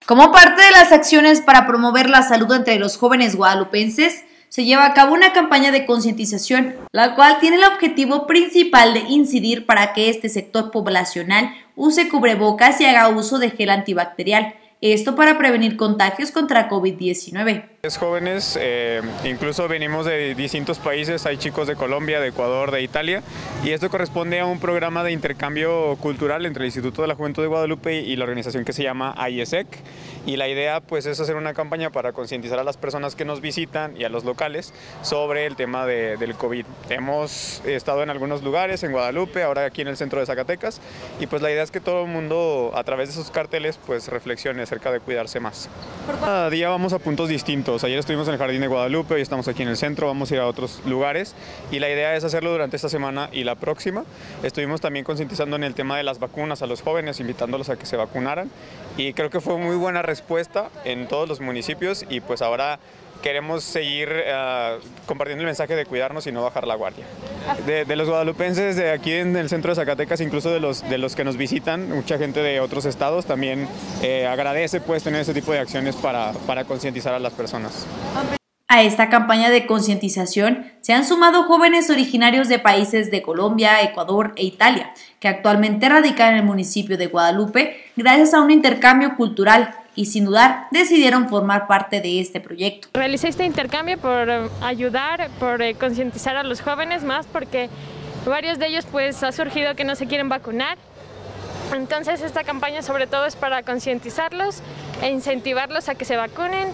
Como parte de las acciones para promover la salud entre los jóvenes guadalupenses, se lleva a cabo una campaña de concientización, la cual tiene el objetivo principal de incidir para que este sector poblacional use cubrebocas y haga uso de gel antibacterial. Esto para prevenir contagios contra COVID-19. Los jóvenes, incluso venimos de distintos países, hay chicos de Colombia, de Ecuador, de Italia, y esto corresponde a un programa de intercambio cultural entre el Instituto de la Juventud de Guadalupe y la organización que se llama IESEC, y la idea pues es hacer una campaña para concientizar a las personas que nos visitan y a los locales sobre el tema del COVID. Hemos estado en algunos lugares, en Guadalupe, ahora aquí en el centro de Zacatecas, y pues la idea es que todo el mundo a través de esos carteles pues reflexione acerca de cuidarse más. Cada día vamos a puntos distintos. Ayer estuvimos en el Jardín de Guadalupe, hoy estamos aquí en el centro, vamos a ir a otros lugares y la idea es hacerlo durante esta semana y la próxima. Estuvimos también concientizando en el tema de las vacunas a los jóvenes, invitándolos a que se vacunaran, y creo que fue muy buena respuesta en todos los municipios, y pues ahora queremos seguir compartiendo el mensaje de cuidarnos y no bajar la guardia. De los guadalupenses de aquí en el centro de Zacatecas, incluso de los que nos visitan, mucha gente de otros estados también agradece pues tener ese tipo de acciones para concientizar a las personas. A esta campaña de concientización se han sumado jóvenes originarios de países de Colombia, Ecuador e Italia, que actualmente radican en el municipio de Guadalupe gracias a un intercambio cultural, y sin dudar decidieron formar parte de este proyecto. Realicé este intercambio por ayudar, por concientizar a los jóvenes más, porque varios de ellos pues ha surgido que no se quieren vacunar. Entonces esta campaña sobre todo es para concientizarlos e incentivarlos a que se vacunen,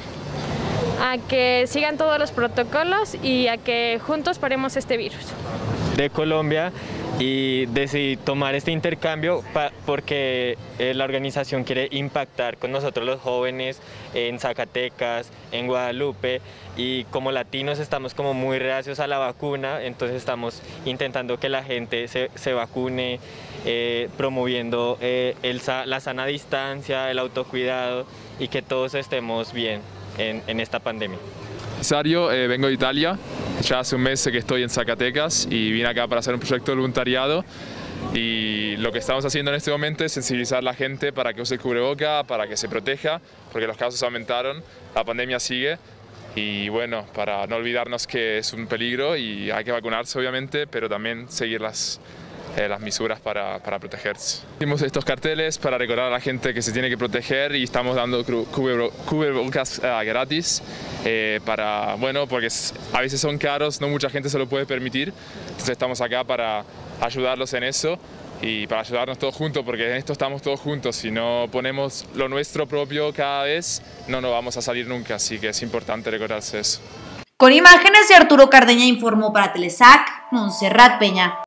a que sigan todos los protocolos y a que juntos paremos este virus. De Colombia, y decidí tomar este intercambio porque la organización quiere impactar con nosotros los jóvenes en Zacatecas, en Guadalupe, y como latinos estamos como muy reacios a la vacuna, entonces estamos intentando que la gente se vacune, promoviendo la sana distancia, el autocuidado, y que todos estemos bien en esta pandemia. Vengo de Italia, ya hace un mes que estoy en Zacatecas y vine acá para hacer un proyecto de voluntariado, y lo que estamos haciendo en este momento es sensibilizar a la gente para que use el cubreboca, para que se proteja, porque los casos aumentaron, la pandemia sigue, y bueno, para no olvidarnos que es un peligro y hay que vacunarse obviamente, pero también seguir las misuras para protegerse. Hicimos estos carteles para recordar a la gente que se tiene que proteger, y estamos dando cubrebocas gratis, porque a veces son caros, no mucha gente se lo puede permitir, entonces estamos acá para ayudarlos en eso y para ayudarnos todos juntos, porque en esto estamos todos juntos. Si no ponemos lo nuestro propio cada vez, no nos vamos a salir nunca, así que es importante recordarse eso. Con imágenes de Arturo Cardeña informó para Telesac, Montserrat Peña.